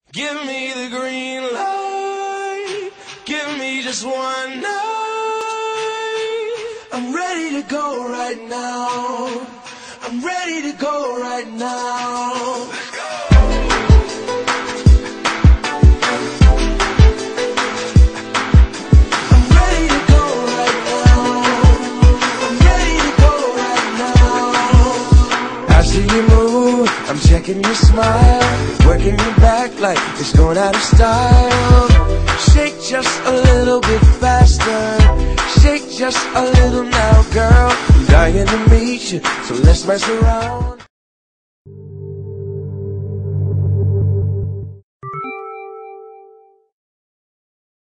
Give me the green light, give me just one night. I'm ready to go right now, I'm ready to go right now. Let's go. I'm ready to go right now, I'm ready to go right now. I see you move, I'm checking your smile, working your back like it's going out of style. Shake just a little bit faster, shake just a little now, girl. I'm dying to meet you, so let's mess around.